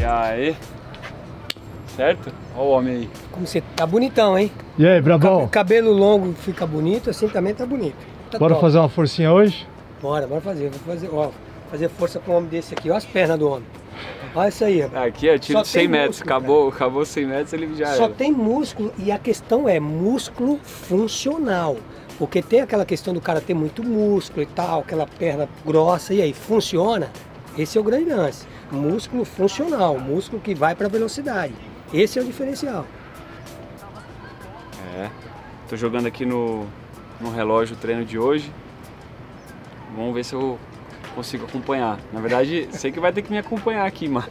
E aí? Certo? Olha o homem aí. Como você tá bonitão, hein? E aí, brabão? Cabelo longo fica bonito, assim também tá bonito. Tá Bora top. fazer uma forcinha hoje? Bora fazer. Vou fazer, ó, fazer força com um homem desse aqui. Olha as pernas do homem. Olha isso aí, rapaz. Aqui é tiro de 100 metros. Músculo, acabou 100 metros, ele já só era. tem músculo e a questão é músculo funcional. Porque tem aquela questão do cara ter muito músculo e tal, aquela perna grossa, e aí, funciona? Esse é o grande lance. Músculo funcional, músculo que vai para velocidade. Esse é o diferencial. É. Tô jogando aqui no relógio o treino de hoje. Vamos ver se eu consigo acompanhar. Na verdade, sei que vai ter que me acompanhar aqui, mano.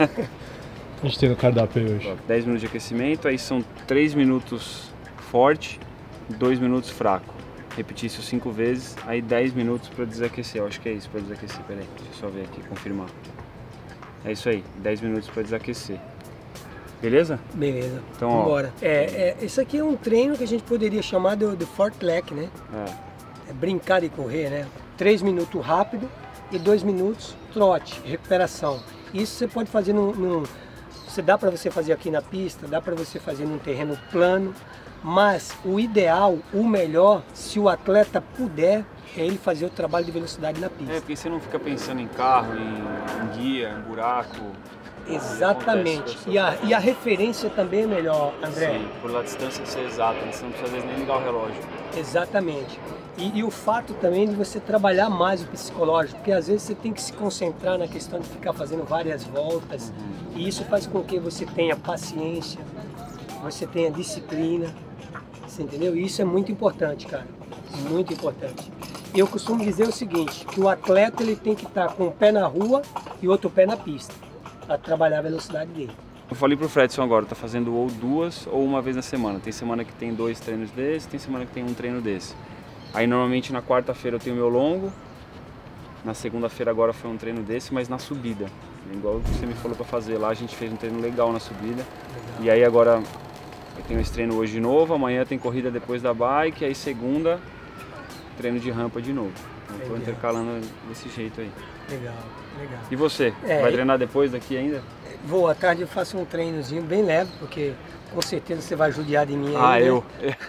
A gente tem no cardápio aí hoje. 10 minutos de aquecimento, aí são 3 minutos forte, 2 minutos fraco. Repetir isso 5 vezes, aí 10 minutos para desaquecer. Eu acho que é isso, para desaquecer. Peraí, deixa eu só ver aqui, confirmar. É isso aí, 10 minutos para desaquecer. Beleza? Beleza. Então, vambora. Isso aqui é um treino que a gente poderia chamar de fartlek, né? É brincar e correr, né? 3 minutos rápido e 2 minutos trote, recuperação. Isso você pode fazer dá para você fazer aqui na pista, dá para você fazer num terreno plano, mas o ideal, o melhor, se o atleta puder, é ele fazer o trabalho de velocidade na pista. É, porque você não fica pensando em carro, em guia, em buraco. Exatamente. E a referência também é melhor, André. Sim, por a distância ser exata, você não precisa às vezes nem ligar o relógio. Exatamente. E o fato também de você trabalhar mais o psicológico, porque às vezes você tem que se concentrar na questão de ficar fazendo várias voltas, e isso faz com que você tenha paciência, você tenha disciplina, você entendeu? E isso é muito importante, cara, muito importante. Eu costumo dizer o seguinte, que o atleta ele tem que estar com um pé na rua e outro pé na pista, para trabalhar a velocidade dele. Eu falei pro Fredson agora, tá fazendo ou 2 ou uma vez na semana. Tem semana que tem 2 treinos desses, tem semana que tem 1 treino desse. Aí normalmente na quarta-feira eu tenho meu longo, na segunda-feira agora foi um treino desse, mas na subida. Igual você me falou pra fazer lá, a gente fez um treino legal na subida. Legal. E aí agora eu tenho esse treino hoje de novo, amanhã tem corrida depois da bike, aí segunda, treino de rampa de novo. Eu tô intercalando desse jeito aí. Legal, legal. E você? Vai treinar depois daqui ainda? Vou, à tarde eu faço um treinozinho bem leve, porque com certeza você vai judiar de mim aí. Ah, eu?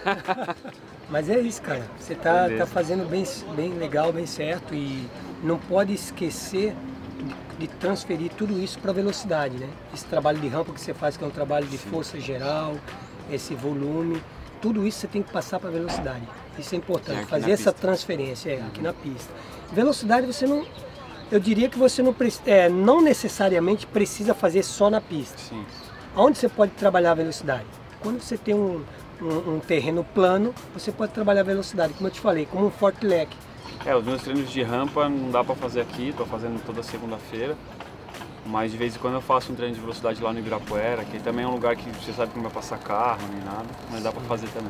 Mas é isso, cara. Você tá fazendo bem legal, bem certo, e não pode esquecer de transferir tudo isso para velocidade, né? Esse trabalho de rampa que você faz, que é um trabalho de força geral, esse volume, tudo isso você tem que passar para velocidade. Isso é importante, fazer essa transferência aqui na pista. Velocidade você não... Eu diria que você não necessariamente precisa fazer só na pista. Sim. Onde você pode trabalhar a velocidade? Quando você tem um terreno plano, você pode trabalhar a velocidade, como eu te falei, como um fartlek. Os meus treinos de rampa não dá pra fazer aqui, tô fazendo toda segunda-feira. Mas de vez em quando eu faço um treino de velocidade lá no Ibirapuera, que também é um lugar que você sabe que não vai passar carro nem nada, mas dá pra fazer também.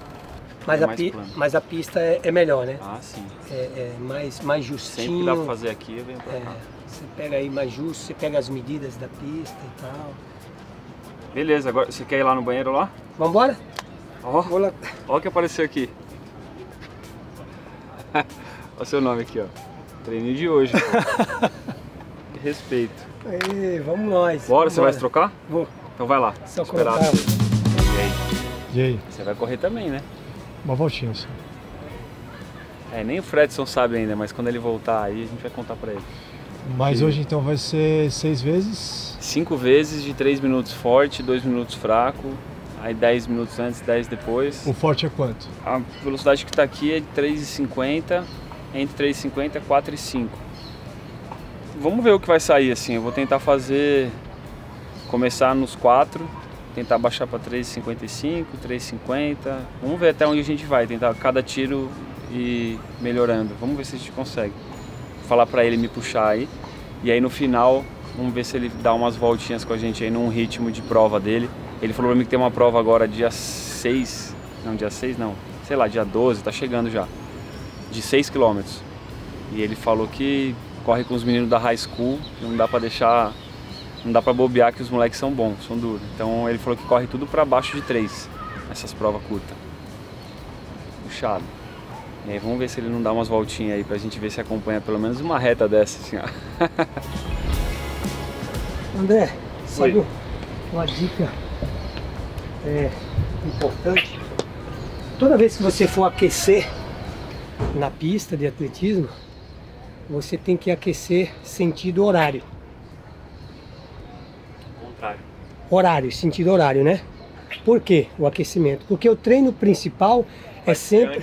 Mas a pista é melhor, né? Ah, sim. É mais justinho. Sempre que dá pra fazer aqui, eu venho pra cá. Você pega aí mais justo, você pega as medidas da pista e tal. Beleza, agora você quer ir lá no banheiro lá? Vambora? Olha o que apareceu aqui. Olha o seu nome aqui, ó. Treininho de hoje. Respeito. Aí, vamos nós. Bora, você vai se trocar? Vou. Então vai lá. Só esperar. colocar. E aí? Você vai correr também, né? Uma voltinha só. Nem o Fredson sabe ainda, mas quando ele voltar aí a gente vai contar pra ele. Mas hoje então vai ser 6 vezes? 5 vezes de 3 minutos forte, 2 minutos fraco, aí 10 minutos antes, 10 depois. O forte é quanto? A velocidade que tá aqui é de 3,50, entre 3,50 e 4,5. Vamos ver o que vai sair assim, eu vou tentar começar nos 4, tentar baixar para 3,55, 3,50, vamos ver até onde a gente vai, tentar cada tiro ir melhorando, vamos ver se a gente consegue. Vou falar para ele me puxar aí, e aí no final, vamos ver se ele dá umas voltinhas com a gente aí num ritmo de prova dele. Ele falou para mim que tem uma prova agora dia 6, sei lá, dia 12, tá chegando já, de 6 km. E ele falou que corre com os meninos da high school, que não dá pra deixar, não dá pra bobear, que os moleques são bons, são duros. Então ele falou que corre tudo pra baixo de 3, essas provas curtas. Puxado. E aí vamos ver se ele não dá umas voltinhas aí pra gente ver se acompanha pelo menos uma reta dessa, assim, ó. André, sabe uma dica importante? Toda vez que você for aquecer na pista de atletismo, você tem que aquecer sentido horário. Contrário. Horário, sentido horário, né? Por quê o aquecimento? Porque o treino principal sempre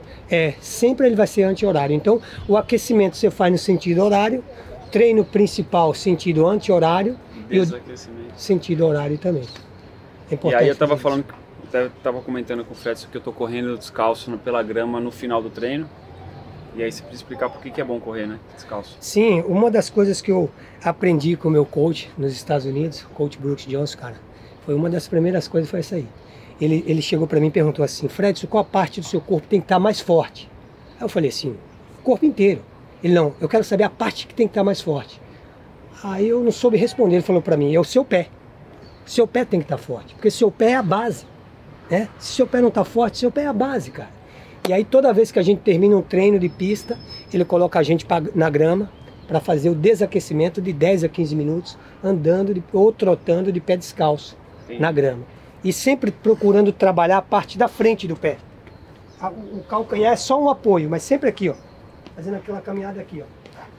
ele vai ser anti-horário. Então, o aquecimento você faz no sentido horário, treino principal sentido anti-horário e o sentido horário também. É importante. E aí eu tava falando, tava comentando com o Fredson que eu tô correndo descalço pela grama no final do treino. E aí você precisa explicar por que é bom correr, né, descalço. Sim, uma das coisas que eu aprendi com o meu coach nos Estados Unidos, o coach Brooks Johnson, cara, foi uma das primeiras coisas, foi essa aí. Ele chegou para mim e perguntou assim: Fredson, qual a parte do seu corpo tem que estar mais forte? Aí eu falei assim: o corpo inteiro. Ele: não, eu quero saber a parte que tem que estar mais forte. Aí eu não soube responder, ele falou para mim: é o seu pé. Seu pé tem que estar forte, porque seu pé é a base, né? Se seu pé não está forte, seu pé é a base, cara. E aí toda vez que a gente termina um treino de pista, ele coloca a gente na grama para fazer o desaquecimento de 10 a 15 minutos, andando ou trotando de pé descalço. Sim. Na grama. E sempre procurando trabalhar a parte da frente do pé. O calcanhar é só um apoio, mas sempre aqui, ó. Fazendo aquela caminhada aqui, ó.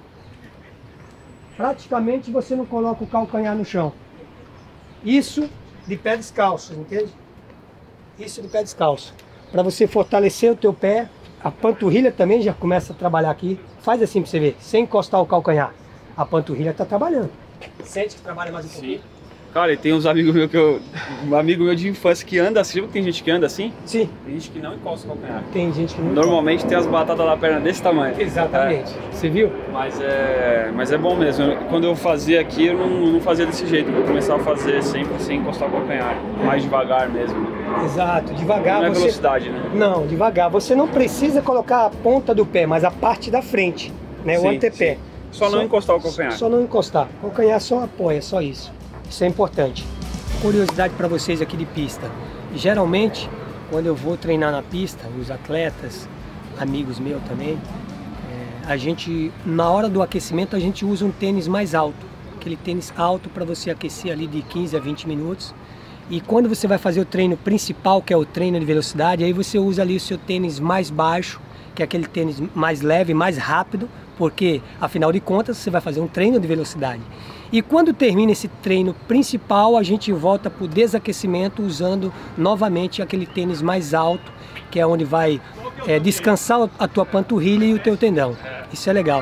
Praticamente você não coloca o calcanhar no chão. Isso de pé descalço, entende? Isso de pé descalço. Para você fortalecer o teu pé, a panturrilha também já começa a trabalhar aqui. Faz assim para você ver, sem encostar o calcanhar. A panturrilha está trabalhando. Sente que trabalha mais um pouquinho? Cara, e tem uns amigos meus um amigo meu de infância que anda assim, tem gente que anda assim? Sim. Tem gente que não encosta o calcanhar. Tem gente que não Normalmente encosta. Tem as batatas da perna desse tamanho. Exatamente. Você viu? Mas é bom mesmo. Quando eu fazia aqui, eu não fazia desse jeito. Eu começava a fazer sempre sem encostar o calcanhar. Mais devagar mesmo. Exato, devagar. Não é velocidade, né? Não, devagar. Você não precisa colocar a ponta do pé, mas a parte da frente, né? Sim, o antepé. Sim. Só não encostar o calcanhar. Só não encostar. O calcanhar só apoia, só isso. Isso é importante. Curiosidade para vocês aqui de pista. Geralmente, quando eu vou treinar na pista, os atletas, amigos meus também, a gente, na hora do aquecimento, a gente usa um tênis mais alto. Aquele tênis alto para você aquecer ali de 15 a 20 minutos. E quando você vai fazer o treino principal, que é o treino de velocidade, aí você usa ali o seu tênis mais baixo, que é aquele tênis mais leve, mais rápido, porque, afinal de contas, você vai fazer um treino de velocidade. E quando termina esse treino principal, a gente volta para o desaquecimento usando novamente aquele tênis mais alto, que é onde vai descansar a tua panturrilha e o teu tendão. Isso é legal.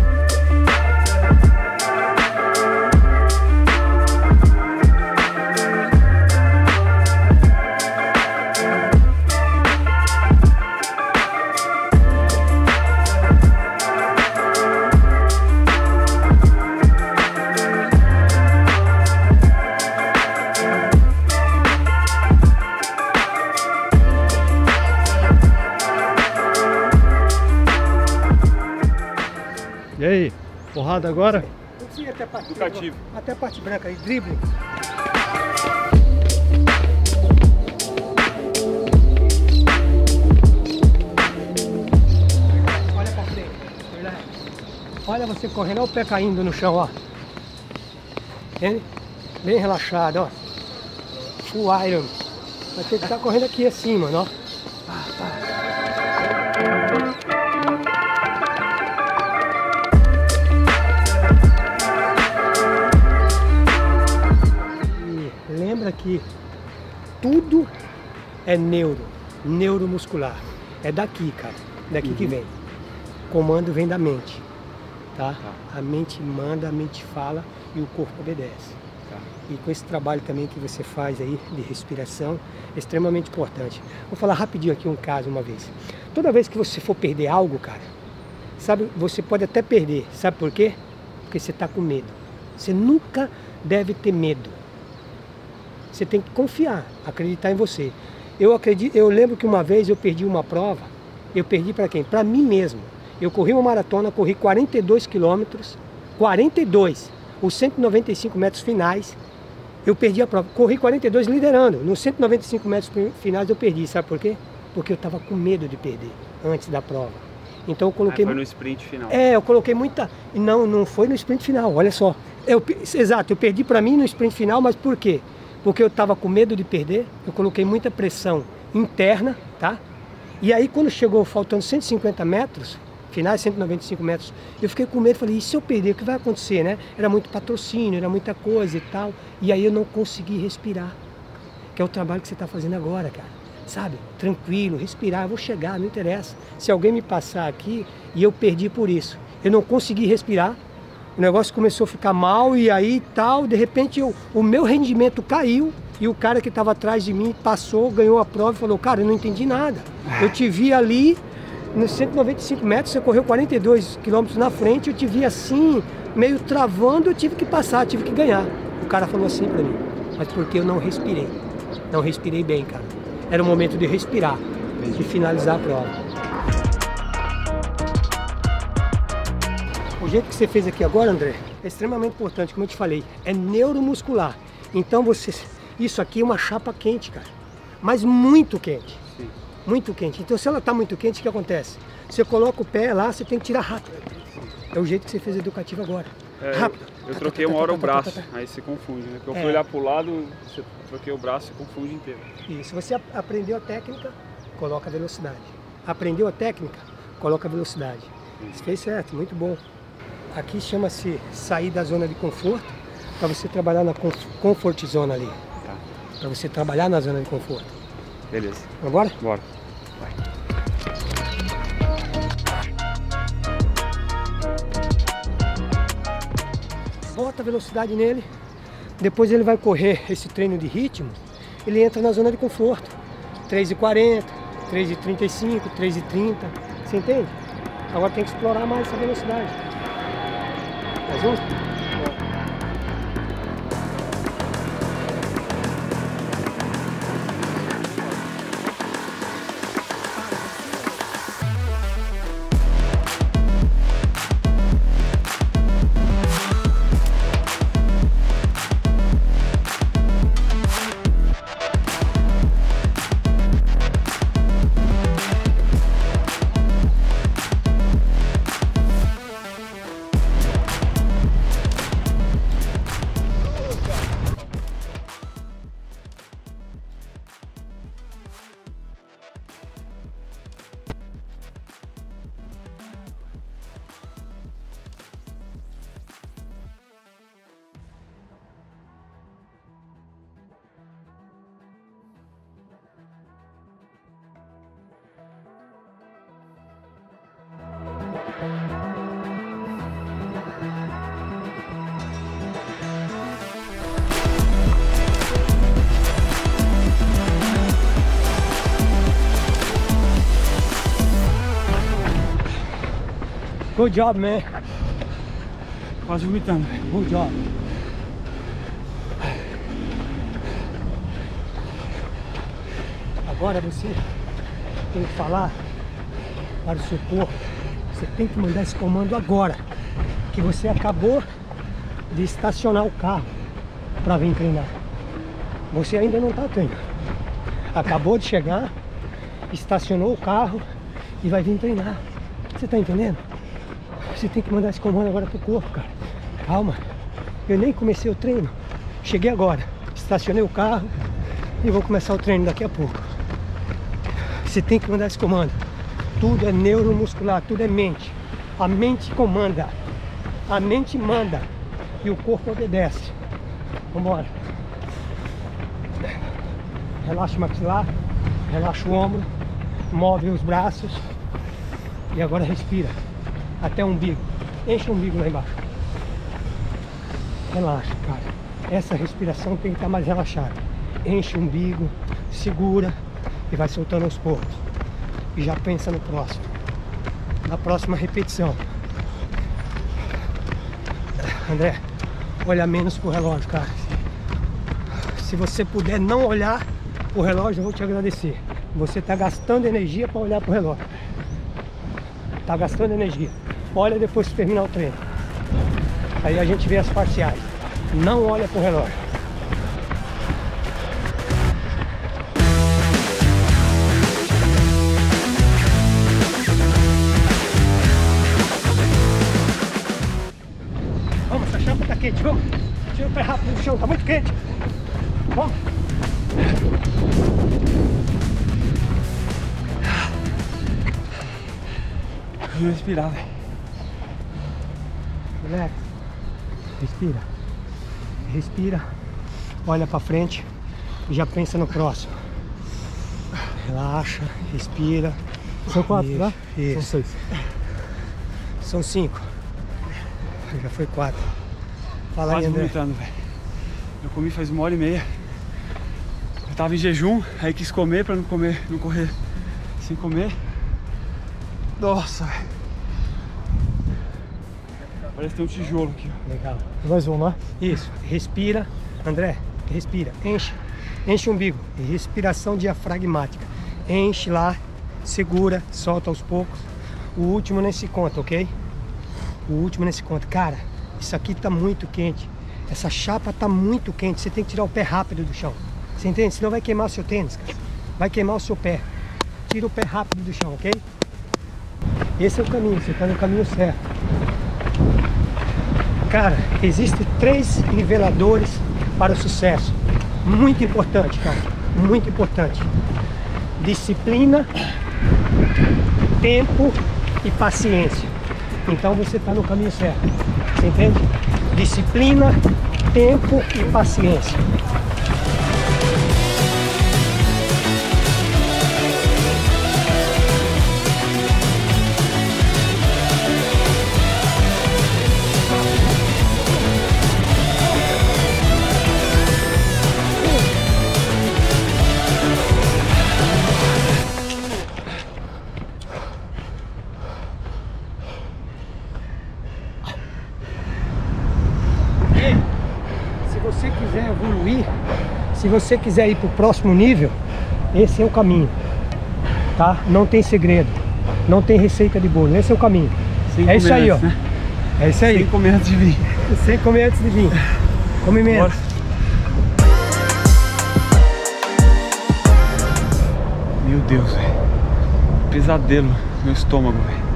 E aí, porrada agora? Sim, até a parte educativo. Até a parte branca aí, drible. Olha pra frente. Olha você correndo, olha o pé caindo no chão, ó. Entende? Bem relaxado, ó. Full iron. Vai ter que estar correndo aqui assim, mano, ó. Lembra que tudo é neuromuscular. É daqui, cara. Daqui que vem. O comando vem da mente, tá? A mente manda, a mente fala e o corpo obedece. Tá? E com esse trabalho também que você faz aí de respiração, é extremamente importante. Vou falar rapidinho aqui um caso uma vez. Toda vez que você for perder algo, cara, sabe, você pode até perder. Sabe por quê? Porque você está com medo. Você nunca deve ter medo. Você tem que confiar, acreditar em você. Eu lembro que uma vez eu perdi uma prova. Eu perdi para quem? Para mim mesmo. Eu corri uma maratona, corri 42 quilômetros, 42, os 195 metros finais. Eu perdi a prova, corri 42 liderando. Nos 195 metros finais eu perdi, sabe por quê? Porque eu estava com medo de perder antes da prova. Então eu coloquei... foi no sprint final. Eu coloquei muita... Não foi no sprint final, olha só. Exato, eu perdi para mim no sprint final, mas por quê? Porque eu estava com medo de perder, eu coloquei muita pressão interna, tá? E aí quando chegou faltando 150 metros, finais 195 metros, eu fiquei com medo, falei, e se eu perder, o que vai acontecer, né? Era muito patrocínio, era muita coisa e tal, e aí eu não consegui respirar, que é o trabalho que você está fazendo agora, cara, sabe? Tranquilo, respirar, eu vou chegar, não interessa. Se alguém me passar aqui, e eu perdi por isso, eu não consegui respirar, o negócio começou a ficar mal, e aí tal, de repente o meu rendimento caiu, e o cara que estava atrás de mim passou, ganhou a prova e falou, cara, eu não entendi nada, eu te vi ali, nos 195 metros, você correu 42 quilômetros na frente, eu te vi assim, meio travando, eu tive que passar, tive que ganhar. O cara falou assim pra mim, mas porque eu não respirei. Não respirei bem, cara. Era o momento de respirar, de finalizar a prova. O jeito que você fez aqui agora, André, é extremamente importante, como eu te falei, é neuromuscular. Então isso aqui é uma chapa quente, cara, mas muito quente. Muito quente. Então se ela está muito quente, o que acontece? Você coloca o pé lá, você tem que tirar rápido. É o jeito que você fez educativo agora. Rápido. Eu troquei uma hora o braço, aí se confunde, né? Porque eu fui olhar para o lado, você troquei o braço e confunde inteiro. Isso. Você aprendeu a técnica, coloca a velocidade. Aprendeu a técnica, coloca a velocidade. Você fez certo, muito bom. Aqui chama-se sair da zona de conforto, para você trabalhar na comfort zone ali. Tá. Para você trabalhar na zona de conforto. Beleza. Vamos embora? Bora. Vai. Bota a velocidade nele, depois ele vai correr esse treino de ritmo, ele entra na zona de conforto. 3,40, 3,35, 3,30, você entende? Agora tem que explorar mais essa velocidade. Mais um? Good job, man. Quase vomitando. Good job. Agora você tem que falar para o seu corpo. Você tem que mandar esse comando agora. Que você acabou de estacionar o carro para vir treinar. Você ainda não está treinando. Acabou de chegar, estacionou o carro e vai vir treinar. Você está entendendo? Você tem que mandar esse comando agora pro corpo, cara. Calma. Eu nem comecei o treino. Cheguei agora. Estacionei o carro e vou começar o treino daqui a pouco. Você tem que mandar esse comando. Tudo é neuromuscular, tudo é mente. A mente comanda. A mente manda. E o corpo obedece. Vambora. Relaxa o maxilar. Relaxa o ombro. Move os braços. E agora respira. Até o umbigo. Enche o umbigo lá embaixo. Relaxa, cara. Essa respiração tem que estar mais relaxada. Enche o umbigo, segura e vai soltando aos poucos. E já pensa no próximo. Na próxima repetição. André, olha menos pro relógio, cara. Se você puder não olhar pro relógio, eu vou te agradecer. Você está gastando energia para olhar pro relógio. Tá gastando energia. Olha depois que terminar o treino. Aí a gente vê as parciais. Não olha pro relógio. quente, vamos. Tira o pé rápido do chão, tá muito quente. Vamos. Vou respirar, velho. Relax. Respira. Respira. Olha pra frente e já pensa no próximo. Relaxa, respira. São 4, né? Isso. São 6. São 5. Já foi 4. Fala Quase aí, André. vomitando, velho. Eu comi faz 1h30. Eu tava em jejum, aí quis comer pra não correr sem comer. Nossa, velho. Parece que tem um tijolo aqui, ó. Legal. Mais um, né? Isso. Respira. André, respira. Enche. Enche o umbigo. Respiração diafragmática. Enche lá. Segura. Solta aos poucos. O último nem se conta, ok? O último nem se conta. Cara, isso aqui tá muito quente. Essa chapa tá muito quente. Você tem que tirar o pé rápido do chão. Você entende? Senão vai queimar o seu tênis, cara. Vai queimar o seu pé. Tira o pé rápido do chão, ok? Esse é o caminho. Você tá no caminho certo. Cara, existem 3 niveladores para o sucesso. Muito importante, cara. Muito importante. Disciplina, tempo e paciência. Então você está no caminho certo. Você entende? Disciplina, tempo e paciência. Se você quiser evoluir, se você quiser ir para o próximo nível, esse é o caminho, tá? Não tem segredo, não tem receita de bolo, esse é o caminho. É isso aí, ó. Né? É isso aí. Sem comer antes de vir. Sem comer antes de vir. Come menos. Bora. Meu Deus, velho. Pesadelo no meu estômago, velho.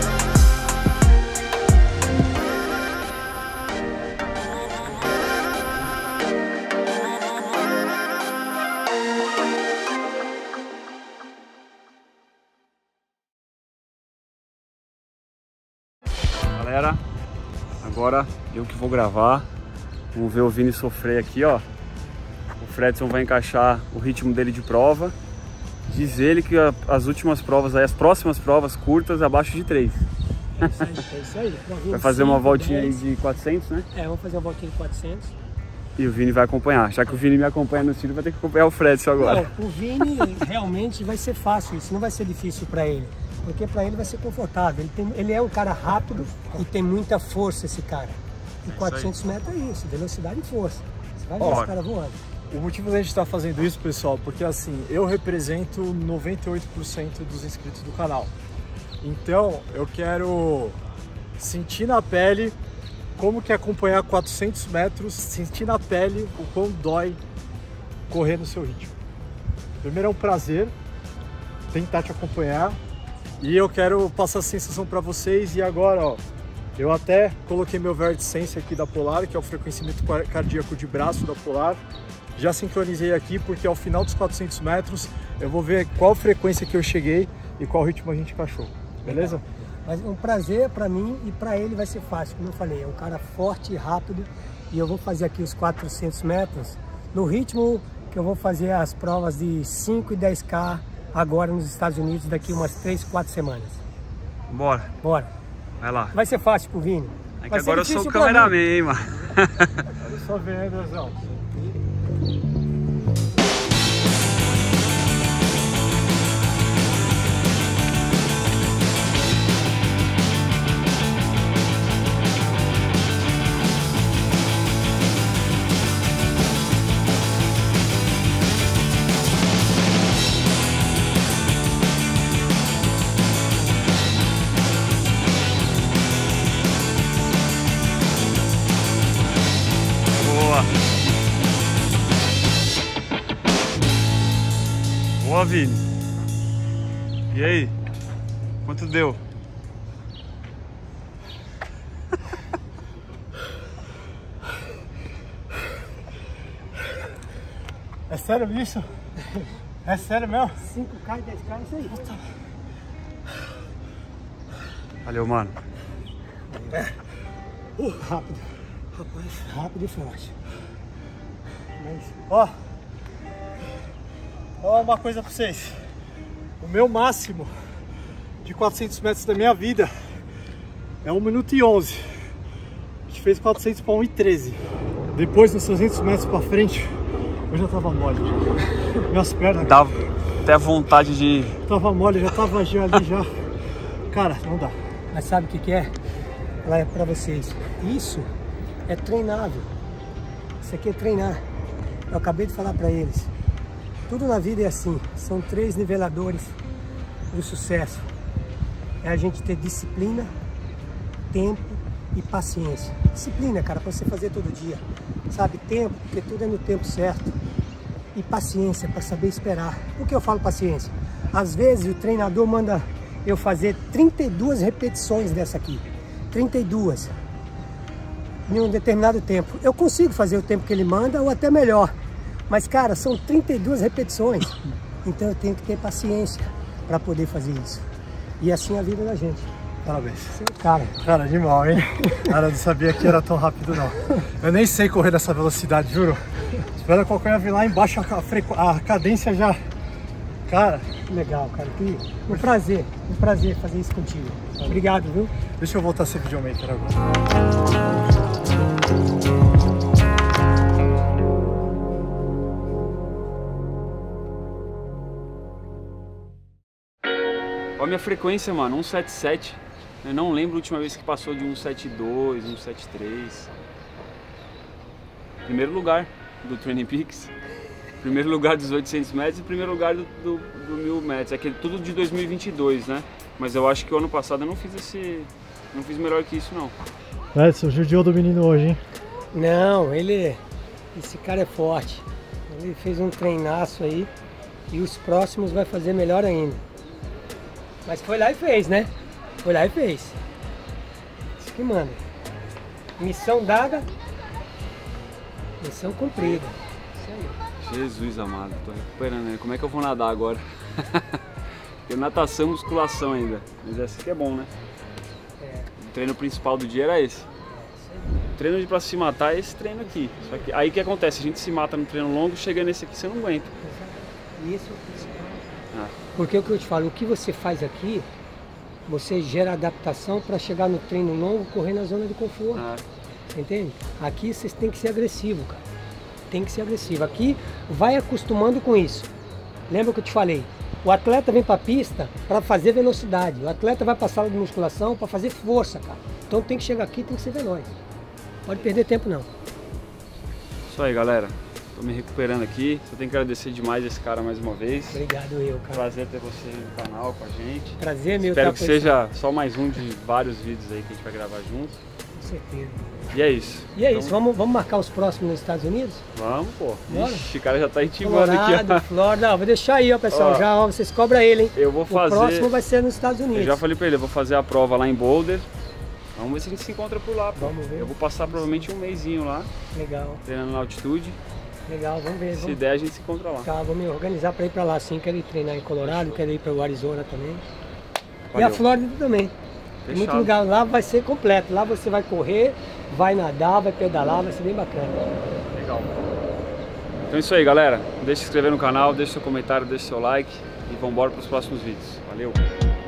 Galera, agora eu que vou gravar. Vamos ver o Vini sofrer aqui, ó. O Fredson vai encaixar o ritmo dele de prova. Diz ele que as últimas provas, aí, as próximas provas curtas, abaixo de 3. É isso aí, é isso aí. Vai fazer uma voltinha aí de 400, né? É, vamos fazer uma voltinha de 400. E o Vini vai acompanhar. Já que o Vini me acompanha no tiro, vai ter que acompanhar o Fredson agora. Não, o Vini realmente vai ser fácil, isso não vai ser difícil para ele. Porque para ele vai ser confortável. Ele é um cara rápido e tem muita força, esse cara. E 400 metros é isso, velocidade e força. Você vai ver esse cara voando. O motivo da gente estar fazendo isso, pessoal, porque assim, eu represento 98% dos inscritos do canal. Então, eu quero sentir na pele como que é acompanhar 400 metros, sentir na pele o quão dói correr no seu ritmo. Primeiro é um prazer tentar te acompanhar e eu quero passar a sensação para vocês. E agora, ó, eu até coloquei meu VertiSense aqui da Polar, que é o frequenciamento cardíaco de braço da Polar. Já sincronizei aqui porque ao final dos 400 metros eu vou ver qual frequência que eu cheguei e qual ritmo a gente encaixou, beleza? Mas é um prazer para mim e para ele vai ser fácil, como eu falei, é um cara forte e rápido e eu vou fazer aqui os 400 metros no ritmo que eu vou fazer as provas de 5 e 10K agora nos Estados Unidos daqui umas 3, 4 semanas. Bora. Bora. Vai lá. Vai ser fácil pro Vini. É que agora eu sou o cameraman, hein, mano. Olha só vendo, Andrezão. Boa, Vini. E aí? Quanto deu? É sério isso? É sério mesmo? 5K e 10K, é isso aí. Valeu, mano. Rápido. Rapaz, rápido e forte. Mas... Ó, uma coisa pra vocês. O meu máximo de 400 metros da minha vida é 1 minuto e 11. A gente fez 400 para 1 e 13. Depois, nos 300 metros pra frente, eu já tava mole. Minhas pernas... Dava até vontade de... Tava mole, já tava ali já. Cara, não dá. Mas sabe o que é? Lá é pra vocês. Isso é treinável. Isso aqui é treinar. Eu acabei de falar pra eles. Tudo na vida é assim. São 3 niveladores do sucesso. É a gente ter disciplina, tempo e paciência. Disciplina, cara, pra você fazer todo dia. Sabe? Tempo, porque tudo é no tempo certo. E paciência, para saber esperar. Por que eu falo paciência? Às vezes o treinador manda eu fazer 32 repetições dessa aqui. 32. Em um determinado tempo. Eu consigo fazer o tempo que ele manda ou até melhor. Mas, cara, são 32 repetições. Então eu tenho que ter paciência para poder fazer isso. E assim é a vida da gente. Parabéns. Você é o cara. Cara, animal, hein? Cara, eu não sabia que era tão rápido, não. Eu nem sei correr nessa velocidade, juro. Espera qualquer vir lá embaixo, a cadência já... Cara... Legal, cara. Um prazer fazer isso contigo. Obrigado, viu? Deixa eu voltar a ser videomaker agora. Olha a minha frequência, mano, 177. Eu não lembro a última vez que passou de 172, 173. Primeiro lugar do Training Peaks. Primeiro lugar dos 800 metros e primeiro lugar do 1000 metros. É que tudo de 2022, né? Mas eu acho que o ano passado eu não fiz melhor que isso, não. Edson, judiou do menino hoje, hein? Não, esse cara é forte. Ele fez um treinaço aí e os próximos vai fazer melhor ainda. Mas foi lá e fez, né? Foi lá e fez. Isso que manda. Missão dada, missão cumprida. Isso aí. Jesus amado, tô recuperando, né? Como é que eu vou nadar agora? Porque natação, musculação ainda. Mas esse aqui é bom, né? O treino principal do dia era esse. O treino pra se matar é esse treino aqui. Só que aí o que acontece? A gente se mata no treino longo, chega nesse aqui você não aguenta. Isso é o principal. Porque o que eu te falo, o que você faz aqui, você gera adaptação para chegar no treino longo, correr na zona de conforto. Você entende? Aqui vocês têm que ser agressivo, cara. Tem que ser agressivo. Aqui vai acostumando com isso. Lembra que eu te falei? O atleta vem para a pista para fazer velocidade. O atleta vai para a sala de musculação para fazer força, cara. Então tem que chegar aqui, tem que ser veloz. Pode perder tempo não. Isso aí, galera. Tô me recuperando aqui. Só tenho que agradecer demais esse cara mais uma vez. Obrigado eu, cara. Prazer ter você no canal com a gente. Prazer meu. Espero que seja só mais um de vários vídeos aí que a gente vai gravar junto. Com certeza. E é isso. E é isso. Vamos marcar os próximos nos Estados Unidos? Vamos, pô. Bora. Ixi, o cara já tá intimando aqui, ó. Flórida. Não, vou deixar aí, ó, pessoal. Já, ó, vocês cobram ele, hein? Eu vou fazer... O próximo vai ser nos Estados Unidos. Eu já falei pra ele, eu vou fazer a prova lá em Boulder. Vamos ver se a gente se encontra por lá, pô. Vamos ver. Eu vou passar provavelmente um mêsinho lá. Legal. Treinando na altitude. Legal, vamos ver. Se der, a gente se encontra lá. Tá, vou me organizar para ir para lá sim. Quero ir treinar em Colorado, quero ir para o Arizona também. Valeu. E a Flórida também. Tem muito lugar lá, vai ser completo. Lá você vai correr, vai nadar, vai pedalar, vai ser bem bacana. Legal. Então é isso aí, galera. Deixa de se inscrever no canal, deixa seu comentário, deixa seu like e vamos embora para os próximos vídeos. Valeu!